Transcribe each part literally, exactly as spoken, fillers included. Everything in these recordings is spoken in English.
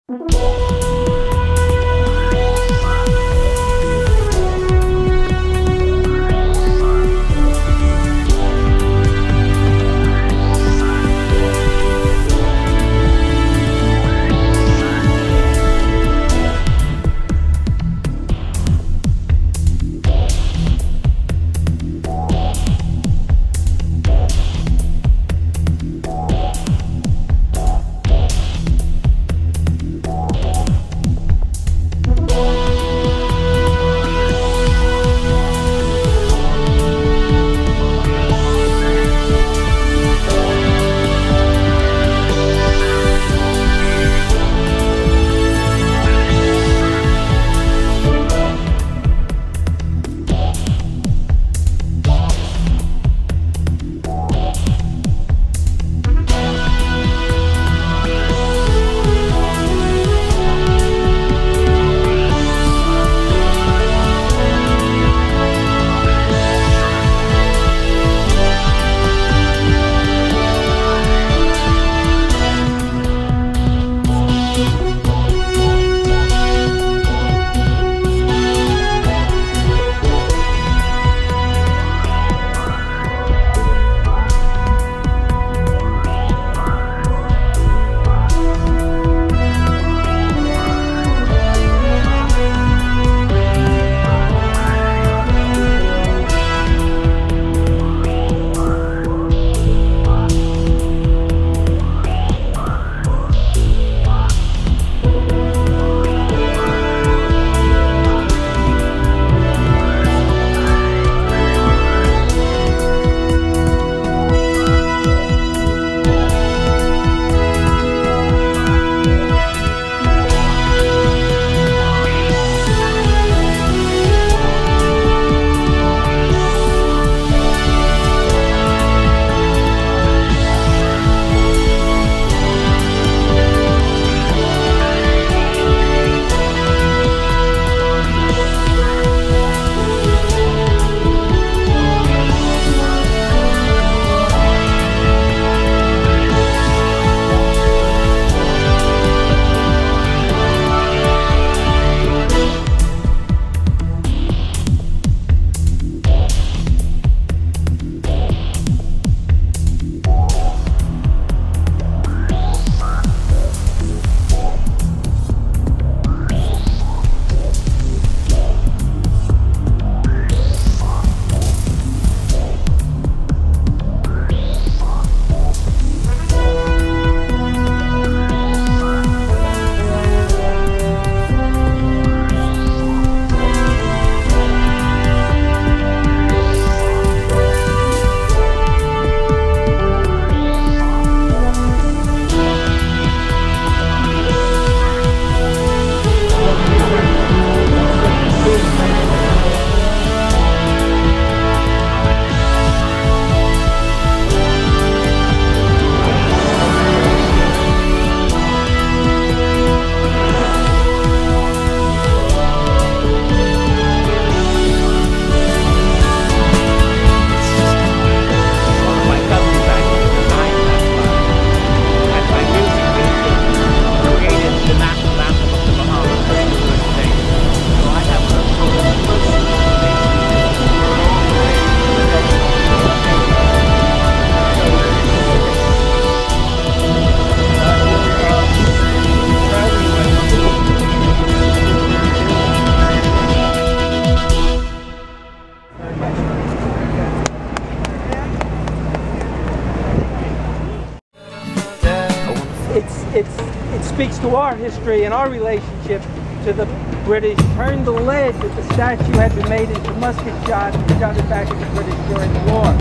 speaks to our history and our relationship to the British, turned the lead that the statue had been made into musket shot and shot it back at the British during the war.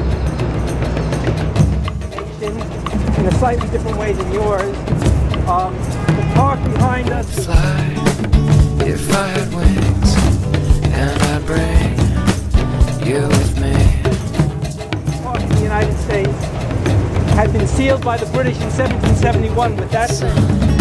In a slightly different way than yours. Um, the park behind us. Fly if I had wings, and I'd bring you with me. The park in the United States had been sealed by the British in seventeen seventy-one with that.